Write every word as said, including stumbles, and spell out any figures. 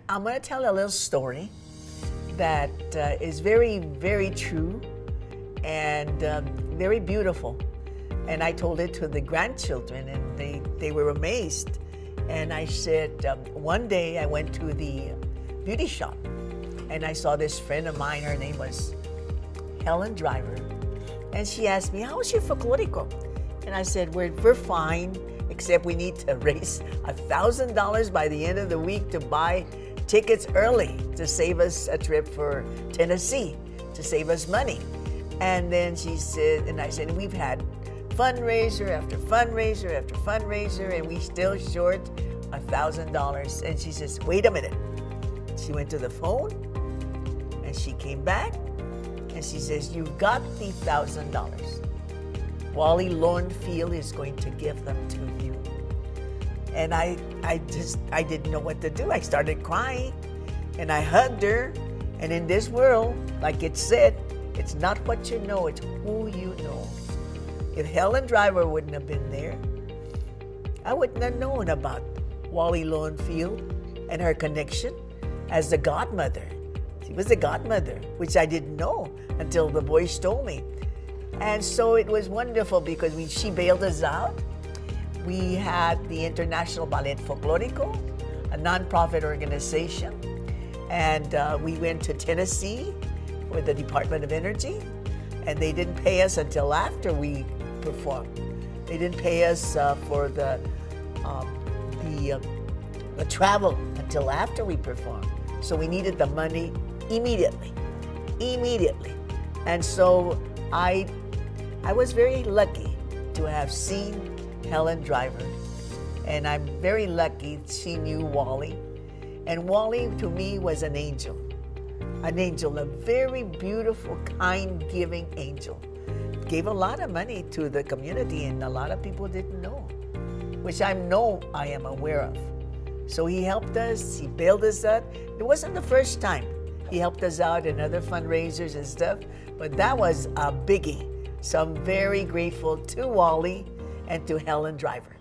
I'm going to tell a little story that uh, is very, very true and um, very beautiful. And I told it to the grandchildren, and they, they were amazed. And I said, um, one day I went to the beauty shop, and I saw this friend of mine. Her name was Helen Driver. And she asked me, how is your folklorico? And I said, we're, we're fine, except we need to raise one thousand dollars by the end of the week to buy tickets early to save us a trip for Tennessee, to save us money. And then she said, and I said, we've had fundraiser after fundraiser after fundraiser, and we still short one thousand dollars. And she says, wait a minute. She went to the phone, and she came back, and she says, you've got the one thousand dollars. Wally Lowenfield is going to give them to you. And I, I just, I didn't know what to do. I started crying, and I hugged her. And in this world, like it said, it's not what you know, it's who you know. If Helen Driver wouldn't have been there, I wouldn't have known about Wally Lowenfield and her connection as the godmother. She was the godmother, which I didn't know until the boys told me. And so it was wonderful because we, she bailed us out. We had the International Ballet Folklorico, a nonprofit organization, and uh, we went to Tennessee with the Department of Energy, and they didn't pay us until after we performed. They didn't pay us uh, for the um, the, uh, the travel until after we performed. So we needed the money immediately, immediately. And so I, I was very lucky to have seen Helen Driver, and I'm very lucky she knew Wally. And Wally, to me, was an angel. An angel, a very beautiful, kind, giving angel. Gave a lot of money to the community, and a lot of people didn't know, which I know I am aware of. So he helped us, he bailed us out. It wasn't the first time. He helped us out in other fundraisers and stuff, but that was a biggie. So I'm very grateful to Wally and to Helen Driver.